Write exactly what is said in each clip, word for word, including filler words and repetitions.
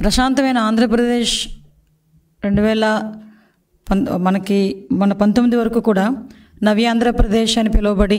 ప్రశాంతమైన ఆంధ్రప్రదేశ్ రెండు వేల పం మనకి మన పంతొమ్మిది వరకు కూడా నవ్యాంధ్రప్రదేశ్ అని పిలువబడి,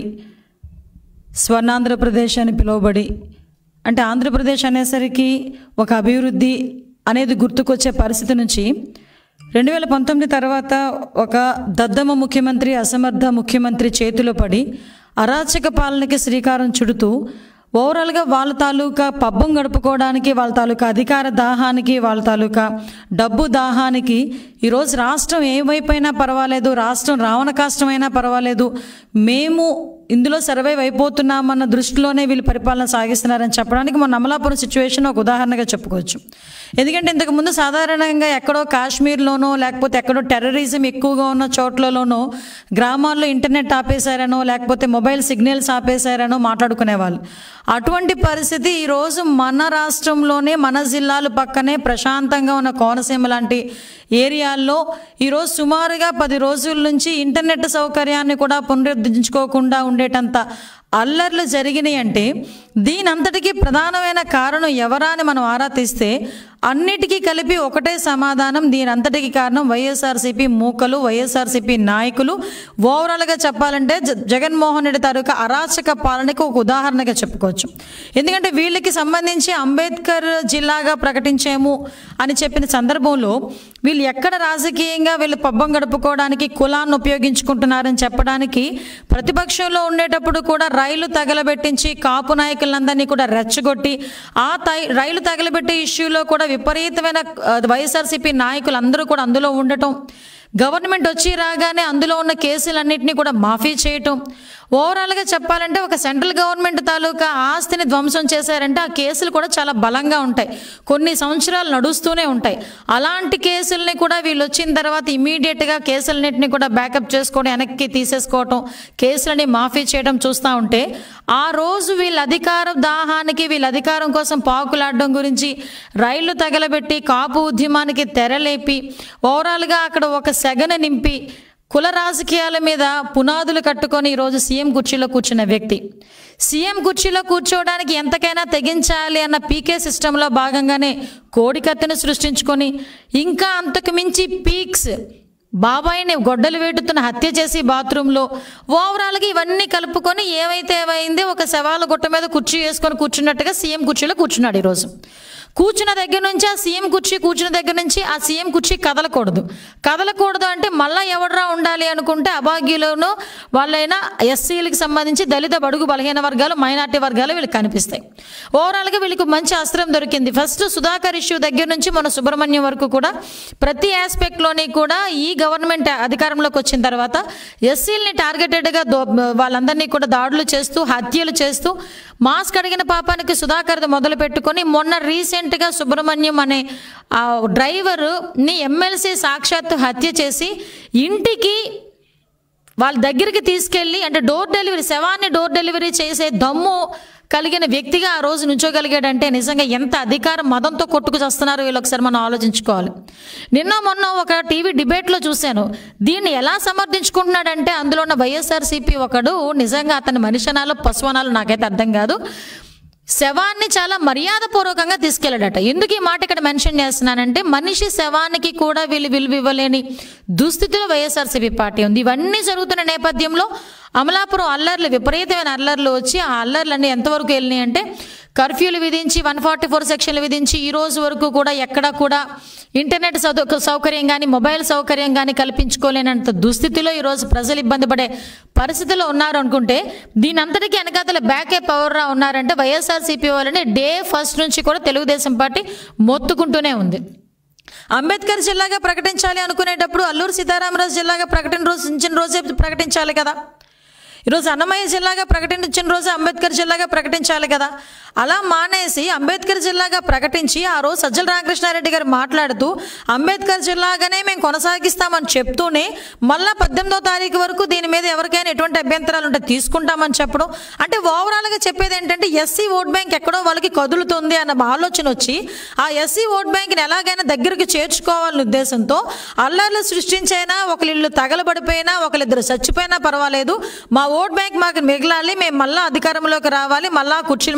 స్వర్ణాంధ్రప్రదేశ్ అని పిలువబడి, అంటే ఆంధ్రప్రదేశ్ అనేసరికి ఒక అభివృద్ధి అనేది గుర్తుకొచ్చే పరిస్థితి నుంచి రెండు వేల పంతొమ్మిది తర్వాత ఒక దద్దమ్మ ముఖ్యమంత్రి, అసమర్థ ముఖ్యమంత్రి చేతిలో పడి అరాచక పాలనకి శ్రీకారం చుడుతూ ఓవరాల్గా వాళ్ళ తాలూకా పబ్బం గడుపుకోవడానికి, వాళ్ళ తాలూకా అధికార దాహానికి, వాళ్ళ తాలూకా డబ్బు దాహానికి ఈరోజు రాష్ట్రం ఏమైపోయినా పర్వాలేదు, రాష్ట్రం రావణ కాష్టమైనా పర్వాలేదు, మేము ఇందులో సర్వైవ్ అయిపోతున్నామన్న దృష్టిలోనే వీళ్ళు పరిపాలన సాగిస్తున్నారని చెప్పడానికి మన అమలాపురం సిచ్యువేషన్ ఒక ఉదాహరణగా చెప్పుకోవచ్చు. ఎందుకంటే ఇంతకుముందు సాధారణంగా ఎక్కడో కాశ్మీర్లోనో లేకపోతే ఎక్కడో టెర్రరిజం ఎక్కువగా ఉన్న చోట్లలోనో గ్రామాల్లో ఇంటర్నెట్ ఆపేశారనో లేకపోతే మొబైల్ సిగ్నల్స్ ఆపేశారనో మాట్లాడుకునేవాళ్ళు. అటువంటి పరిస్థితి ఈరోజు మన రాష్ట్రంలోనే, మన జిల్లాలు పక్కనే ప్రశాంతంగా ఉన్న కోనసీమ లాంటి ఏరియాల్లో ఈరోజు సుమారుగా పది రోజుల నుంచి ఇంటర్నెట్ సౌకర్యాన్ని కూడా పునరుద్ధరించుకోకుండా ఉండేటంత అల్లర్లు జరిగినాయి. అంటే దీని అంతటికీ ప్రధానమైన కారణం ఎవరా అని మనం ఆరా తీస్తే అన్నిటికీ కలిపి ఒకటే సమాధానం, దీని అంతటికీ కారణం వైఎస్ఆర్సీపీ మూకలు, వైఎస్ఆర్సీపీ నాయకులు. ఓవరాల్గా చెప్పాలంటే జగన్మోహన్ రెడ్డి తాలూకా అరాచక పాలనకు ఒక ఉదాహరణగా చెప్పుకోవచ్చు. ఎందుకంటే వీళ్ళకి సంబంధించి అంబేద్కర్ జిల్లాగా ప్రకటించాము అని చెప్పిన సందర్భంలో వీళ్ళు ఎక్కడ రాజకీయంగా వీళ్ళు పబ్బం గడుపుకోవడానికి కులాన్ని ఉపయోగించుకుంటున్నారని చెప్పడానికి ప్రతిపక్షంలో ఉండేటప్పుడు కూడా రైలు తగలబెట్టించి కాపు నాయకులందరినీ కూడా రెచ్చగొట్టి ఆ తై రైలు తగలబెట్టే ఇష్యూలో కూడా విపరీతమైన వైఎస్ఆర్సీపీ నాయకులు అందరూ కూడా అందులో ఉండటం, గవర్నమెంట్ వచ్చి రాగానే అందులో ఉన్న కేసులన్నింటినీ కూడా మాఫీ చేయటం, ఓవరాల్గా చెప్పాలంటే ఒక సెంట్రల్ గవర్నమెంట్ తాలూకా ఆస్తిని ధ్వంసం చేశారంటే ఆ కేసులు కూడా చాలా బలంగా ఉంటాయి, కొన్ని సంవత్సరాలు నడుస్తూనే ఉంటాయి. అలాంటి కేసుల్ని కూడా వీళ్ళు వచ్చిన తర్వాత ఇమీడియట్గా కేసులన్నింటినీ కూడా బ్యాకప్ చేసుకొని వెనక్కి తీసేసుకోవటం, కేసులని మాఫీ చేయడం చూస్తూ ఉంటే ఆ రోజు వీళ్ళ అధికార దాహానికి, వీళ్ళ అధికారం కోసం పాకులాడడం గురించి రైళ్లు తగలబెట్టి కాపు ఉద్యమానికి తెరలేపి ఓవరాల్గా అక్కడ ఒక సెగను నింపి కుల రాజకీయాల మీద పునాదులు కట్టుకొని ఈరోజు సీఎం కుర్చీలో కూర్చున్న వ్యక్తి, సీఎం కుర్చీలో కూర్చోవడానికి ఎంతకైనా తెగించాలి అన్న పీకే సిస్టంలో భాగంగానే కోడికత్తిని సృష్టించుకొని ఇంకా అంతకు మించి పీక్స్ బాబాయిని గొడ్డలు వేటుతున్న హత్య చేసి బాత్రూంలో ఓవరాల్గా ఇవన్నీ కలుపుకొని ఏవైతే ఏమైంది ఒక శవాల గుట్ట మీద కుర్చీ వేసుకొని కూర్చున్నట్టుగా సీఎం కుర్చీలో కూర్చున్నాడు. ఈరోజు కూర్చున్న దగ్గర నుంచి ఆ సీఎం కుర్చీ కూర్చున్న దగ్గర నుంచి ఆ సీఎం కుర్చీ కదలకూడదు. కదలకూడదు అంటే మళ్ళీ ఎవడరా ఉండాలి అనుకుంటే అభాగ్యులను వాళ్ళైనా ఎస్సీలకు సంబంధించి దళిత బడుగు బలహీన వర్గాలు, మైనార్టీ వర్గాలు వీళ్ళకి కనిపిస్తాయి. ఓవరాల్గా వీళ్ళకి మంచి అస్త్రం దొరికింది. ఫస్ట్ సుధాకర్ ఇష్యూ దగ్గర నుంచి మన సుబ్రహ్మణ్యం వరకు కూడా ప్రతి ఆస్పెక్ట్లోని కూడా ఈ గవర్నమెంట్ అధికారంలోకి వచ్చిన తర్వాత ఎస్సీలని టార్గెటెడ్గా దో వాళ్ళందరినీ కూడా దాడులు చేస్తూ, హత్యలు చేస్తూ, మాస్క్ అడిగిన పాపానికి సుధాకర్ మొదలు పెట్టుకొని మొన్న రీసెంట్గా సుబ్రహ్మణ్యం అనే ఆ డ్రైవర్ని ఎమ్మెల్సీ సాక్షాత్తు హత్య చేసి ఇంటికి వాళ్ళ దగ్గరికి తీసుకెళ్ళి, అంటే డోర్ డెలివరీ, శవాన్ని డోర్ డెలివరీ చేసే దమ్ము కలిగిన వ్యక్తిగా ఆ రోజు నుంచోగలిగాడంటే నిజంగా ఎంత అధికారం మదంతో కొట్టుకు చేస్తున్నారో వీళ్ళు ఒకసారి మనం ఆలోచించుకోవాలి. నిన్న మొన్న ఒక టీవీ డిబేట్లో చూశాను, దీన్ని ఎలా సమర్థించుకుంటున్నాడంటే అందులో ఉన్న వైఎస్ఆర్సీపీ ఒకడు నిజంగా అతని మనిషనాలు పశువనాలు నాకైతే అర్థం కాదు, శవాన్ని చాలా మర్యాదపూర్వకంగా తీసుకెళ్ళాడట. ఎందుకు ఈ మాట ఇక్కడ మెన్షన్ చేస్తున్నానంటే మనిషి శవానికి కూడా వీళ్ళు విలువ ఇవ్వలేని దుస్థితిలో వైఎస్ఆర్సీపీ పార్టీ ఉంది. ఇవన్నీ జరుగుతున్న నేపథ్యంలో అమలాపురం అల్లర్లు, విపరీతమైన అల్లర్లు వచ్చి ఆ అల్లర్లన్నీ ఎంతవరకు వెళ్ళినాయి అంటే కర్ఫ్యూలు విధించి వన్ ఫార్టీ ఫోర్ సెక్షన్లు విధించి ఈ రోజు వరకు కూడా ఎక్కడ కూడా ఇంటర్నెట్ సౌకర్యం కానీ మొబైల్ సౌకర్యం కానీ కల్పించుకోలేనంత దుస్థితిలో ఈరోజు ప్రజలు ఇబ్బంది పడే పరిస్థితిలో ఉన్నారు అనుకుంటే దీని అంతటికీ వెనకాతల బ్యాకప్ ఎవర్రా ఉన్నారంటే వైఎస్ఆర్సీపీ వాళ్ళని డే ఫస్ట్ నుంచి కూడా తెలుగుదేశం పార్టీ మొత్తుకుంటూనే ఉంది. అంబేద్కర్ జిల్లాగా ప్రకటించాలి అనుకునేటప్పుడు అల్లూరు సీతారామరాజు జిల్లాగా ప్రకటన రోజు ఇచ్చిన రోజే ప్రకటించాలి కదా. ఈరోజు అన్నమయ్య జిల్లాగా ప్రకటించిన రోజు అంబేద్కర్ జిల్లాగా ప్రకటించాలి కదా. అలా మానేసి అంబేద్కర్ జిల్లాగా ప్రకటించి ఆ రోజు సజ్జల రామకృష్ణారెడ్డి గారు మాట్లాడుతూ అంబేద్కర్ జిల్లాగానే మేము కొనసాగిస్తామని చెప్తూనే మళ్ళా పద్దెనిమిదో తారీఖు వరకు దీని మీద ఎవరికైనా ఎటువంటి అభ్యంతరాలు ఉంటే తీసుకుంటామని చెప్పడం, అంటే ఓవరాల్గా చెప్పేది ఏంటంటే ఎస్సీ ఓట్ బ్యాంక్ ఎక్కడో వాళ్ళకి కదులుతుంది అన్న ఆలోచన వచ్చి ఆ ఎస్సీ ఓట్ బ్యాంక్ని ఎలాగైనా దగ్గరికి చేర్చుకోవాలనే ఉద్దేశంతో అల్లర్లు సృష్టించైనా, ఒకరిళ్ళు తగలబడిపోయినా, ఒకరిద్దరు చచ్చిపోయినా పర్వాలేదు, మా ఓట్ బ్యాంక్ మాకు మిగలాలి, మేము మళ్ళీ అధికారంలోకి రావాలి, మళ్ళా కుర్చీల మీద కూర్చుని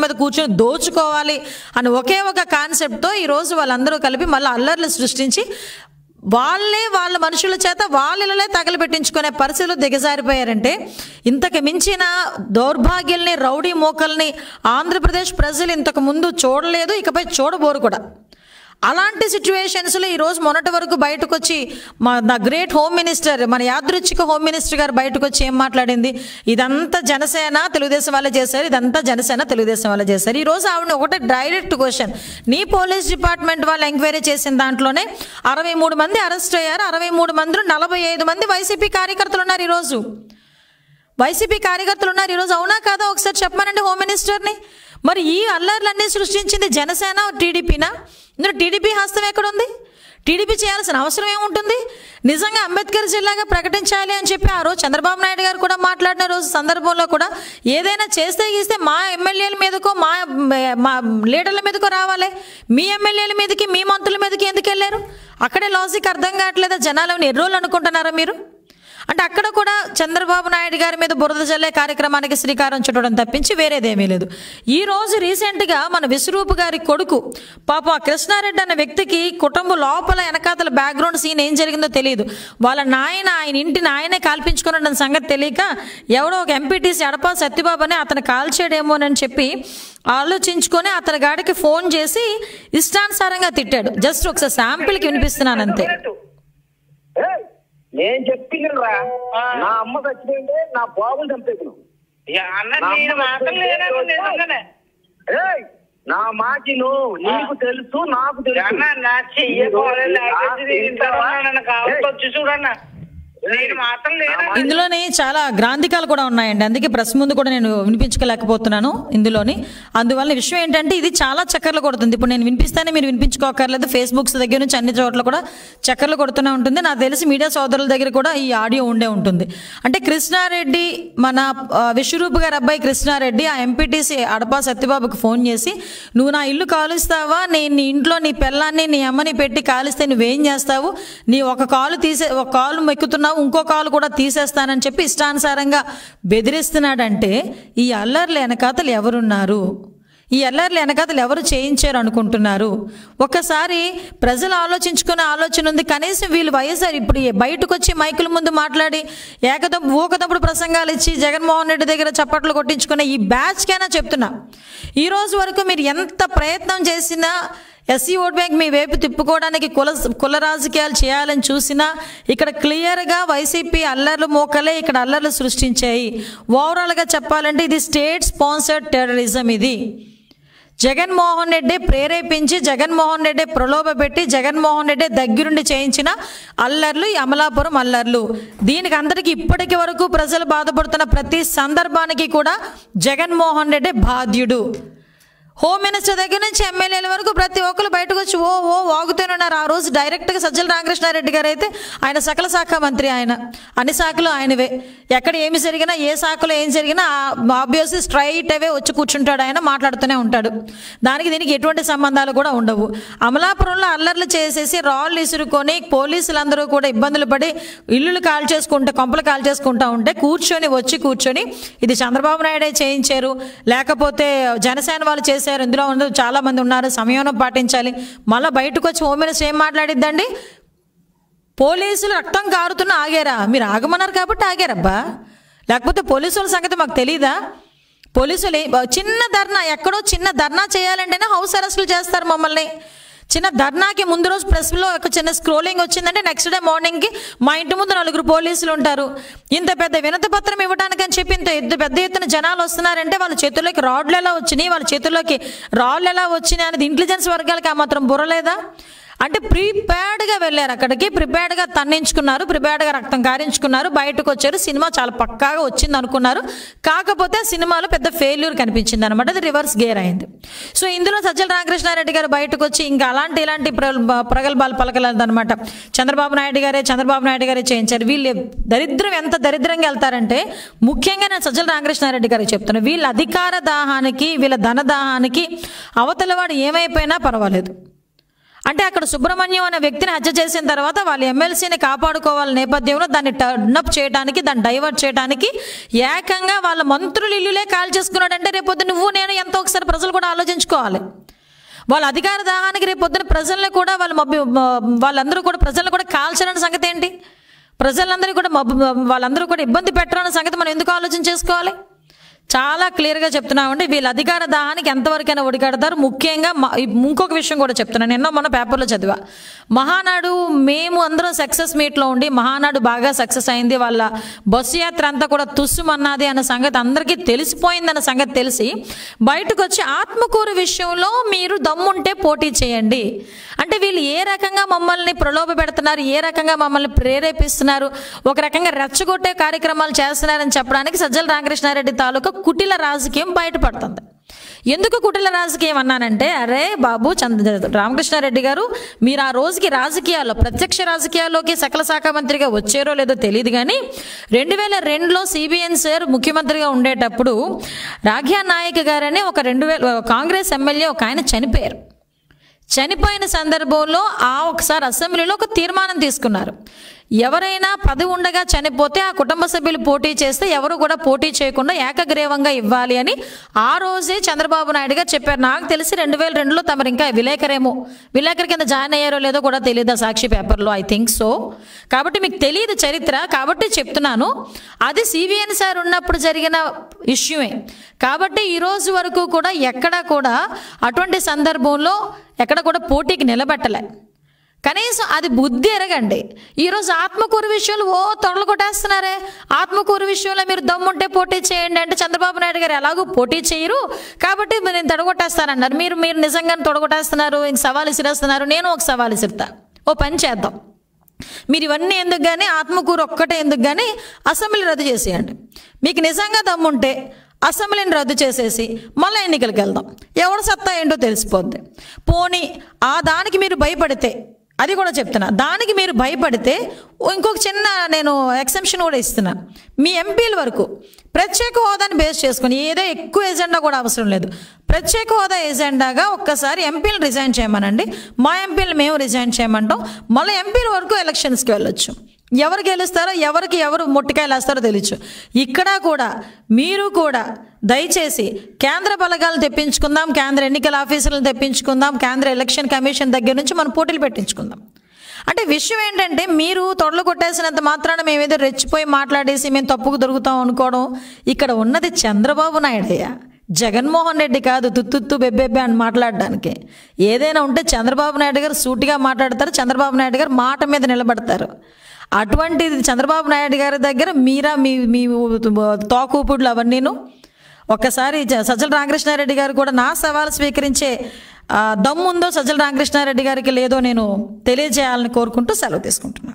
చేసుకుని దోచుకోవాలి అని ఒకే ఒక కాన్సెప్ట్తో ఈరోజు వాళ్ళందరూ కలిపి మళ్ళీ అల్లర్లు సృష్టించి వాళ్ళే వాళ్ళ మనుషుల చేత వాళ్ళే తగలబెట్టించుకునే పరిస్థితులు దిగజారిపోయారంటే ఇంతకు మించిన దౌర్భాగ్యుల్ని రౌడీ మోకల్ని ఆంధ్రప్రదేశ్ ప్రజలు ఇంతకు ముందు చూడలేదు, ఇకపై చూడబోరు కూడా. అలాంటి సిచ్యువేషన్స్లో ఈరోజు మొన్నటి వరకు బయటకు వచ్చి మా ద గ్రేట్ హోమ్ మినిస్టర్, మన యాదృచ్ఛిక హోమ్ మినిస్టర్ గారు బయటకు వచ్చి ఏం మాట్లాడింది, ఇదంతా జనసేన తెలుగుదేశం వాళ్ళే చేశారు, ఇదంతా జనసేన తెలుగుదేశం వాళ్ళే చేశారు. ఈరోజు ఆవిడ ఒకటే డైరెక్ట్ క్వశ్చన్, నీ పోలీస్ డిపార్ట్మెంట్ వాళ్ళు ఎంక్వైరీ చేసిన దాంట్లోనే అరవై మూడు మంది అరెస్ట్ అయ్యారు, అరవై మూడు మంది నలభై ఐదు మంది వైసీపీ కార్యకర్తలు ఉన్నారు. ఈరోజు వైసీపీ కార్యకర్తలు ఉన్నారు ఈరోజు, అవునా కాదా ఒకసారి చెప్పమనండి హోమ్ మినిస్టర్ని. మరి ఈ అల్లర్లన్నీ సృష్టించింది జనసేన టీడీపీనా? ఇందులో టీడీపీ హస్తం ఎక్కడుంది? టీడీపీ చేయాల్సిన అవసరం ఏముంటుంది? నిజంగా అంబేద్కర్ జిల్లాగా ప్రకటించాలి అని చెప్పి ఆ రోజు చంద్రబాబు నాయుడు గారు కూడా మాట్లాడిన రోజు సందర్భంలో కూడా ఏదైనా చేస్తే గీస్తే మా ఎమ్మెల్యేల మీదకో మా మా లీడర్ల మీదకో రావాలి, మీ ఎమ్మెల్యేల మీదకి మీ మంత్రుల మీదకి ఎందుకు వెళ్ళారు? అక్కడే లాజిక్ అర్థం కావట్లేదా? జనాలను ఎర్రోళ్ళు అనుకుంటున్నారా మీరు? అంటే అక్కడ కూడా చంద్రబాబు నాయుడు గారి మీద బురద జల్లే కార్యక్రమానికి శ్రీకారం చుట్టడం తప్పించి వేరేదేమీ లేదు. ఈరోజు రీసెంట్గా మన విశ్వరూప్ గారి కొడుకు పాప కృష్ణారెడ్డి అన్న వ్యక్తికి కుటుంబం లోపల వెనకాతల బ్యాక్గ్రౌండ్ సీన్ ఏం జరిగిందో తెలియదు. వాళ్ళ నాయన ఆయన ఇంటిని ఆయనే కాల్పించుకున్న సంగతి తెలియక ఎవడో ఒక ఎంపీటీసీ అడపా సత్యబాబు అని అతను కాల్చాడేమోనని చెప్పి ఆలోచించుకొని అతని గాడికి ఫోన్ చేసి ఇష్టానుసారంగా తిట్టాడు. జస్ట్ ఒకసారి శాంపిల్కి వినిపిస్తున్నాను అంతే. నేను చెప్పిందిరా, నా అమ్మ చచ్చిపోయింటే నా బాబులు చంపేకును. నా మాటిను నీకు తెలుసు, నాకు తెలుసు. ఇందులోనే చాలా గ్రాంధికాలు కూడా ఉన్నాయండి, అందుకే ప్రెస్ ముందు కూడా నేను వినిపించుకోలేకపోతున్నాను ఇందులోని. అందువల్ల విషయం ఏంటంటే ఇది చాలా చక్కర్లు కొడుతుంది. ఇప్పుడు నేను వినిపిస్తానే మీరు వినిపించుకోకర్లేదు, ఫేస్బుక్స్ దగ్గర నుంచి అన్ని చోట్ల కూడా చక్కర్లు కొడుతూనే ఉంటుంది. నాకు తెలిసి మీడియా సోదరుల దగ్గర కూడా ఈ ఆడియో ఉండే ఉంటుంది. అంటే కృష్ణారెడ్డి, మన విశ్వరూప్ గారి అబ్బాయి కృష్ణారెడ్డి ఆ ఎంపీటీసీ అడపా సత్యబాబుకి ఫోన్ చేసి, నువ్వు నా ఇల్లు కాలుస్తావా, నేను నీ ఇంట్లో నీ పిల్లాన్ని నీ అమ్మని పెట్టి కాలిస్తే నువ్వేం చేస్తావు, నీ ఒక కాలు తీసే ఒక కాలు మెక్కుతున్నావు, ఇంకో కాలు కూడా తీసేస్తానని చెప్పి ఇష్టానుసారంగా బెదిరిస్తున్నాడంటే ఈ అల్లర్ల వెనకాతలు ఎవరున్నారు? ఈ అల్లర్ల వెనకాతలు ఎవరు చేయించారు అనుకుంటున్నారు? ఒక్కసారి ప్రజలు ఆలోచించుకునే ఆలోచన ఉంది. కనీసం వీళ్ళు వైఎస్ఆర్ ఇప్పుడు బయటకు వచ్చి మైకుల ముందు మాట్లాడి ఏకదం ఊకదప్పుడు ప్రసంగాలు ఇచ్చి జగన్మోహన్ రెడ్డి దగ్గర చప్పట్లు కొట్టించుకునే ఈ బ్యాచ్కైనా చెప్తున్నా, ఈరోజు వరకు మీరు ఎంత ప్రయత్నం చేసినా ఎస్సీ ఓట్ బ్యాంక్ మీ వైపు తిప్పుకోవడానికి కుల కుల రాజకీయాలు చేయాలని చూసినా ఇక్కడ క్లియర్గా వైసీపీ అల్లర్లు మోకలే ఇక్కడ అల్లర్లు సృష్టించాయి. ఓవరాల్గా చెప్పాలంటే ఇది స్టేట్ స్పాన్సర్డ్ టెర్రరిజం. ఇది జగన్మోహన్ రెడ్డి ప్రేరేపించి, జగన్మోహన్ రెడ్డి ప్రలోభపెట్టి, జగన్మోహన్ రెడ్డి దగ్గరుండి చేయించిన అల్లర్లు ఈ అమలాపురం అల్లర్లు. దీనికి అందరికీ ఇప్పటికి వరకు ప్రజలు బాధపడుతున్న ప్రతి సందర్భానికి కూడా జగన్మోహన్ రెడ్డి బాధ్యుడు. హోమ్ మినిస్టర్ దగ్గర నుంచి ఎమ్మెల్యేల వరకు ప్రతి ఒక్కరు బయటకు వచ్చి ఓ ఓ వాగుతూనే ఉన్నారు. ఆ రోజు డైరెక్ట్గా సజ్జల రామకృష్ణారెడ్డి గారు అయితే ఆయన సకల శాఖ మంత్రి, ఆయన అన్ని శాఖలు ఆయనవే. ఎక్కడ ఏమి జరిగినా ఏ శాఖలో ఏం జరిగినా ఆబ్వియస్లీ స్ట్రైట్ అవే వచ్చి కూర్చుంటాడు, ఆయన మాట్లాడుతూనే ఉంటాడు. దానికి దీనికి ఎటువంటి సంబంధాలు కూడా ఉండవు. అమలాపురంలో అల్లర్లు చేసేసి రాళ్ళు ఇసురుకొని పోలీసులందరూ కూడా ఇబ్బందులు పడి ఇల్లులు కాల్ చేసుకుంటే కొంపలు కాల్ చేసుకుంటా ఉంటే కూర్చొని వచ్చి కూర్చొని ఇది చంద్రబాబు నాయుడే చేయించారు, లేకపోతే జనసేన వాళ్ళు చేశారు, ఇందులో చాలా మంది ఉన్నారు, సమయం పాటించాలి. మళ్ళీ బయటకు వచ్చి హోమ్ మినిస్టర్ ఏం మాట్లాడిద్దండి, పోలీసులు రక్తం కారుతున్నా ఆగారా? మీరు ఆగమన్నారు కాబట్టి ఆగారబ్బా, లేకపోతే పోలీసుల సంగతి మాకు తెలీదా? పోలీసులు చిన్న ధర్నా, ఎక్కడో చిన్న ధర్నా చేయాలంటేనే హౌస్ అరెస్టులు చేస్తారు మమ్మల్ని. చిన్న ధర్నాకి ముందు రోజు ప్రెస్లో ఒక చిన్న స్క్రోలింగ్ వచ్చిందంటే నెక్స్ట్ డే మార్నింగ్కి మా ఇంటి ముందు నలుగురు పోలీసులు ఉంటారు. ఇంత పెద్ద వినతి పత్రం ఇవ్వడానికి అని చెప్పి ఇంత ఎద్దు పెద్ద ఎత్తున జనాలు వస్తున్నారంటే వాళ్ళ చేతుల్లోకి రాడ్లు ఎలా వచ్చినాయి, వాళ్ళ చేతుల్లోకి రాళ్ళు ఎలా వచ్చినాయి అనేది ఇంటెలిజెన్స్ వర్గాలకి ఆ మాత్రం బుర్రలేదా? అంటే ప్రిపేర్డ్గా వెళ్ళారు, అక్కడికి ప్రిపేర్డ్గా తన్నించుకున్నారు, ప్రిపేర్డ్గా రక్తం కారించుకున్నారు, బయటకు వచ్చారు, సినిమా చాలా పక్కాగా వచ్చింది అనుకున్నారు. కాకపోతే సినిమాలో పెద్ద ఫెయిల్యూర్ కనిపించింది అనమాట, అది రివర్స్ గేర్ అయింది. సో ఇందులో సజ్జల రామకృష్ణారెడ్డి గారు బయటకు వచ్చి ఇంకా అలాంటి ఇలాంటి ప్రగల్భాలు పలకలేదు అనమాట. చంద్రబాబు నాయుడు గారే చంద్రబాబు నాయుడు గారే చేయించారు. వీళ్ళు దరిద్రం ఎంత దరిద్రంగా వెళ్తారంటే, ముఖ్యంగా నేను సజ్జల రామకృష్ణారెడ్డి గారికి చెప్తున్నాను, వీళ్ళ అధికార దాహానికి వీళ్ళ ధన దాహానికి అవతల వాడు ఏమైపోయినా పర్వాలేదు, అంటే అక్కడ సుబ్రహ్మణ్యం అనే వ్యక్తిని హత్య చేసిన తర్వాత వాళ్ళ ఎమ్మెల్సీని కాపాడుకోవాల నేపథ్యంలో దాన్ని టర్నప్ చేయడానికి, దాన్ని డైవర్ట్ చేయడానికి ఏకంగా వాళ్ళ మంత్రులు ఇల్లులే కాల్ చేసుకున్నాడంటే రేపొద్దు నువ్వు నేను ఎంతో ఒకసారి ప్రజలు కూడా ఆలోచించుకోవాలి. వాళ్ళ అధికార దాహానికి రేపు పొద్దున ప్రజల్ని కూడా వాళ్ళ మబ్బి వాళ్ళందరూ కూడా ప్రజలను కూడా కాల్చాలన్న సంగతి ఏంటి? ప్రజలందరూ కూడా మబ్బు వాళ్ళందరూ కూడా ఇబ్బంది పెట్టాలన్న సంగతి మనం ఎందుకు ఆలోచన చేసుకోవాలి? చాలా క్లియర్గా చెప్తున్నామండి, వీళ్ళ అధికార దాహానికి ఎంతవరకైనా ఒడిగడతారు. ముఖ్యంగా ఇంకొక విషయం కూడా చెప్తున్నాను, ఎన్నో మన పేపర్లో చదివా. మహానాడు మేము అందరం సక్సెస్ మీట్లో ఉండి మహానాడు బాగా సక్సెస్ అయింది, వాళ్ళ బస్సు యాత్ర అంతా కూడా తుస్సుమన్నది అన్న సంగతి అందరికీ తెలిసిపోయిందన్న సంగతి తెలిసి బయటకు వచ్చి ఆత్మకూరు విషయంలో మీరు దమ్ముంటే పోటీ చేయండి అంటే వీళ్ళు ఏ రకంగా మమ్మల్ని ప్రలోభ పెడుతున్నారు, ఏ రకంగా మమ్మల్ని ప్రేరేపిస్తున్నారు, ఒక రకంగా రెచ్చగొట్టే కార్యక్రమాలు చేస్తున్నారని చెప్పడానికి సజ్జల రామకృష్ణారెడ్డి తాలూకా కుటిల రాజకీయం బయటపడుతుంది. ఎందుకు కుటిల రాజకీయం అన్నానంటే, అరే బాబు చంద్ర రామకృష్ణారెడ్డి గారు, మీరు ఆ రోజుకి రాజకీయాల్లో ప్రత్యక్ష రాజకీయాల్లోకి సకల శాఖ మంత్రిగా వచ్చారో లేదో తెలియదు కానీ రెండు వేల రెండులో సిబిఎన్ సార్ ముఖ్యమంత్రిగా ఉండేటప్పుడు రాఘ్యా నాయక్ గారని ఒక రెండు వేల కాంగ్రెస్ ఎమ్మెల్యే ఒక ఆయన చనిపోయారు. చనిపోయిన సందర్భంలో ఆ ఒకసారి అసెంబ్లీలో ఒక తీర్మానం తీసుకున్నారు, ఎవరైనా పదవి ఉండగా చనిపోతే ఆ కుటుంబ సభ్యులు పోటీ చేస్తే ఎవరు కూడా పోటీ చేయకుండా ఏకగ్రీవంగా ఇవ్వాలి అని ఆ రోజే చంద్రబాబు నాయుడు గారు చెప్పారు. నాకు తెలిసి రెండు వేల రెండులో తమరు ఇంకా విలేకరేమో విలేకరి కింద జాయిన్ అయ్యారో లేదో కూడా తెలియదు సాక్షి పేపర్లో, ఐ థింక్ సో. కాబట్టి మీకు తెలియదు చరిత్ర, కాబట్టి చెప్తున్నాను. అది సిబిఎన్ సార్ ఉన్నప్పుడు జరిగిన ఇష్యూయే. కాబట్టి ఈరోజు వరకు కూడా ఎక్కడా కూడా అటువంటి సందర్భంలో ఎక్కడ కూడా పోటీకి నిలబెట్టలే. కనీసం అది బుద్ధి ఎరగండి. ఈరోజు ఆత్మకూరు విషయంలో ఓ తొడలు కొట్టేస్తున్నారే, ఆత్మకూరు విషయంలో మీరు దమ్ముంటే పోటీ చేయండి అంటే చంద్రబాబు నాయుడు గారు ఎలాగో పోటీ చేయరు కాబట్టి నేను తొడగొట్టేస్తానన్నారు. మీరు మీరు నిజంగానే తొడగొట్టేస్తున్నారు, ఇంక సవాలు ఇసిరేస్తున్నారు. నేను ఒక సవాలు ఇసిరుతా, ఓ పని చేద్దాం, మీరు ఇవన్నీ ఎందుకు కానీ ఆత్మకూరు ఒక్కటే ఎందుకు కానీ అసెంబ్లీ రద్దు చేసేయండి. మీకు నిజంగా దమ్ముంటే అసెంబ్లీని రద్దు చేసేసి మళ్ళీ ఎన్నికలకు వెళ్దాం, ఎవరు సత్తా ఏంటో తెలిసిపోద్ది. పోనీ ఆ దానికి మీరు భయపడితే, అది కూడా చెప్తున్నా, దానికి మీరు భయపడితే ఇంకొక చిన్న నేను ఎక్సెప్షన్ కూడా ఇస్తున్నా. మీ ఎంపీల వరకు ప్రత్యేక హోదాని బేస్ చేసుకుని, ఏదో ఎక్కువ ఎజెండా కూడా అవసరం లేదు, ప్రత్యేక హోదా ఎజెండాగా ఒక్కసారి ఎంపీలు రిజైన్ చేయమనండి, మా ఎంపీలు మేము రిజైన్ చేయమంటాం. మళ్ళీ ఎంపీల వరకు ఎలక్షన్స్కి వెళ్ళొచ్చు. ఎవరు గెలుస్తారో ఎవరికి ఎవరు మొట్టికాయలు వేస్తారో తెలియచ్చు. ఇక్కడ కూడా మీరు కూడా దయచేసి కేంద్ర బలగాలు తెప్పించుకుందాం, కేంద్ర ఎన్నికల ఆఫీసర్లను తెప్పించుకుందాం, కేంద్ర ఎలక్షన్ కమిషన్ దగ్గర నుంచి మనం పోటీలు పెట్టించుకుందాం. అంటే విషయం ఏంటంటే, మీరు తొడలు కొట్టేసినంత మాత్రాన మేమేదో రెచ్చిపోయి మాట్లాడేసి మేము తప్పుకు దొరుకుతాం అనుకోవడం. ఇక్కడ ఉన్నది చంద్రబాబు నాయుడయ్యా, జగన్మోహన్ రెడ్డి కాదు తుత్తుత్తు బెబ్బెబ్బే అని మాట్లాడడానికి. ఏదైనా ఉంటే చంద్రబాబు నాయుడు గారు సూటిగా మాట్లాడతారు, చంద్రబాబు నాయుడు గారు మాట మీద నిలబడతారు. అటువంటిది చంద్రబాబు నాయుడు గారి దగ్గర మీరా మీ మీ తోకూపుడులు అవన్నీను. ఒక్కసారి సజ్జల రామకృష్ణారెడ్డి గారు కూడా నా సవాలు స్వీకరించే దమ్ముందో సజ్జల రామకృష్ణారెడ్డి గారికి లేదో నేను తెలియజేయాలని కోరుకుంటూ సెలవు తీసుకుంటున్నాను.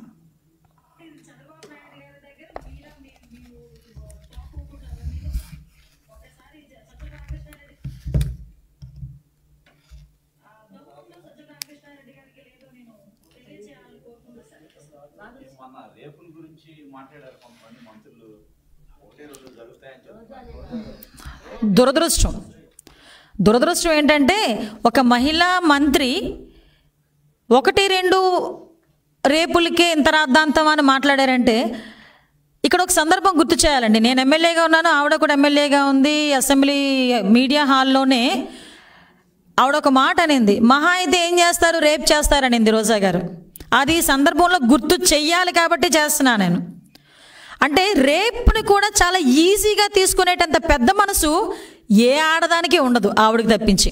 దురదృష్టం దురదృష్టం ఏంటంటే, ఒక మహిళా మంత్రి ఒకటి రెండు రేపులకే ఇంత రాద్ధాంతం అని మాట్లాడారంటే, ఇక్కడ ఒక సందర్భం గుర్తు చేయాలండి. నేను ఎమ్మెల్యేగా ఉన్నాను, ఆవిడ కూడా ఎమ్మెల్యేగా ఉంది. అసెంబ్లీ మీడియా హాల్లోనే ఆవిడ ఒక మాట అనింది, మహా అయితే ఏం చేస్తారు, రేప్ చేస్తారనింది రోజా గారు. అది సందర్భంలో గుర్తు చెయ్యాలి కాబట్టి చేస్తున్నా నేను. అంటే రేపుని కూడా చాలా ఈజీగా తీసుకునేటంత పెద్ద మనసు ఏ ఆడదానికి ఉండదు ఆవిడకి తప్పించి.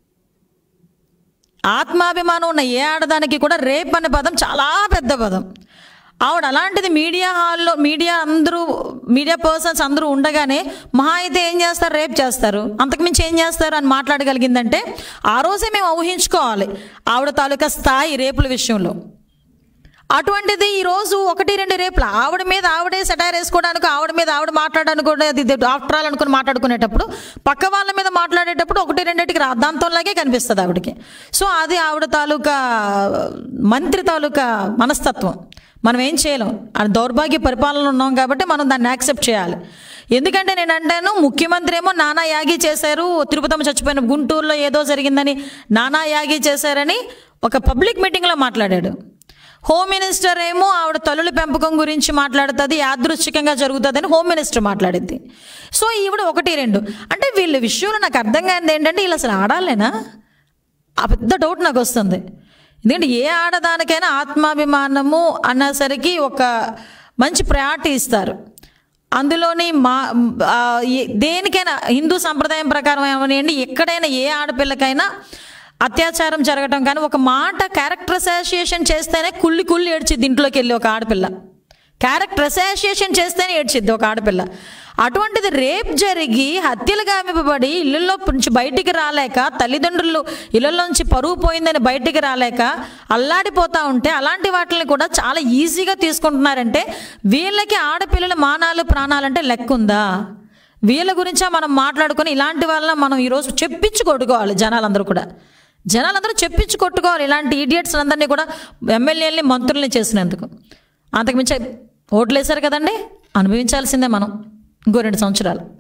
ఆత్మాభిమానం ఉన్న ఏ ఆడదానికి కూడా రేప్ అనే పదం చాలా పెద్ద పదం. ఆవిడ అలాంటిది మీడియా హాల్లో మీడియా అందరూ మీడియా పర్సన్స్ అందరూ ఉండగానే మహా అయితే ఏం చేస్తారు, రేప్ చేస్తారు, అంతకుమించి ఏం చేస్తారు అని మాట్లాడగలిగిందంటే ఆ రోజే మేము ఊహించుకోవాలి ఆవిడ తాలూకా స్థాయి రేపుల విషయంలో. అటువంటిది ఈరోజు ఒకటి రెండు రేపులు ఆవిడ మీద ఆవిడే సెటైర్ వేసుకోవడానికి, ఆవిడ మీద ఆవిడ మాట్లాడడానికి అది ఆఫ్టర్ ఆల్ అనుకుని మాట్లాడుకునేటప్పుడు పక్క వాళ్ళ మీద మాట్లాడేటప్పుడు ఒకటి రెండింటికి రాద్ధాంతంలాగే కనిపిస్తుంది ఆవిడకి. సో అది ఆవిడ తాలూకా మంత్రి తాలూకా మనస్తత్వం. మనం ఏం చేయలేం, అది దౌర్భాగ్య పరిపాలన ఉన్నాం కాబట్టి మనం దాన్ని యాక్సెప్ట్ చేయాలి. ఎందుకంటే నేను అంటాను, ముఖ్యమంత్రి ఏమో నానా యాగి చేశారు, తిరుపతమ్మ చచ్చిపోయిన గుంటూరులో ఏదో జరిగిందని నానా యాగి చేశారని ఒక పబ్లిక్ మీటింగ్లో మాట్లాడాడు. హోమ్ మినిస్టర్ ఏమో ఆవిడ తల్లుల పెంపకం గురించి మాట్లాడుతుంది, యాదృచ్ఛికంగా జరుగుతుందని హోమ్ మినిస్టర్ మాట్లాడింది. సో ఈవిడ ఒకటి రెండు అంటే వీళ్ళ విషయంలో నాకు అర్థం కానిది ఏంటంటే వీళ్ళు అసలు ఆడాలేనా? ఆ పెద్ద డౌట్ నాకు వస్తుంది. ఎందుకంటే ఏ ఆడదానికైనా ఆత్మాభిమానము అన్నసరికి ఒక మంచి ప్రయారిటీ ఇస్తారు. అందులోని మా దేనికైనా హిందూ సంప్రదాయం ప్రకారం ఏమనండి, ఎక్కడైనా ఏ ఆడపిల్లకైనా అత్యాచారం జరగటం కానీ ఒక మాట క్యారెక్టర్ అసోసియేషన్ చేస్తేనే కుళ్ళి కుళ్ళి ఏడ్చిద్ది ఇంట్లోకి వెళ్ళి ఒక ఆడపిల్ల. క్యారెక్టర్ అసోసియేషన్ చేస్తేనే ఏడ్చిద్ది ఒక ఆడపిల్ల. అటువంటిది రేప్ జరిగి హత్యలు గావింపబడి ఇళ్ళల్లో నుంచి బయటికి రాలేక, తల్లిదండ్రులు ఇళ్ళల్లోంచి పరువు పోయిందని బయటికి రాలేక అల్లాడిపోతూ ఉంటే అలాంటి వాటిని కూడా చాలా ఈజీగా తీసుకుంటున్నారంటే వీళ్ళకి ఆడపిల్లల మానాలు ప్రాణాలంటే లెక్క ఉందా? వీళ్ళ గురించా మనం మాట్లాడుకొని ఇలాంటి వాళ్ళ మనం ఈరోజు చెప్పించి కొట్టుకోవాలి. జనాలందరూ కూడా జనాలందరూ చెప్పించి కొట్టుకోవాలి ఇలాంటి ఈడియట్స్ అందరినీ కూడా, ఎమ్మెల్యేలని మంత్రుల్ని చేసినందుకు. అంతకుమించి ఓట్లు వేశారు కదండి, అనుభవించాల్సిందే మనం ఇంకో రెండు సంవత్సరాలు.